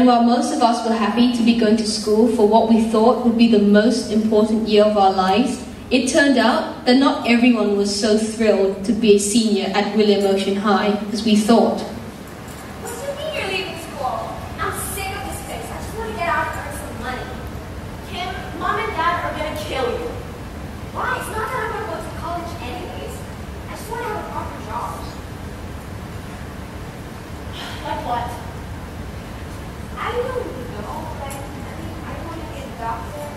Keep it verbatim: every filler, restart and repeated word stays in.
while most of us were happy to be going to school for what we thought would be the most important year of our lives, it turned out that not everyone was so thrilled to be a senior at William Ocean High as we thought. What do you mean you're leaving school? I'm sick of this place. I just want to get out and earn some money. Kim, Mom and Dad are going to kill you. Why? It's not that I'm going to go to college anyways. I just want to have a proper job. Like what? I don't know. Like, I mean, I want to be a doctor.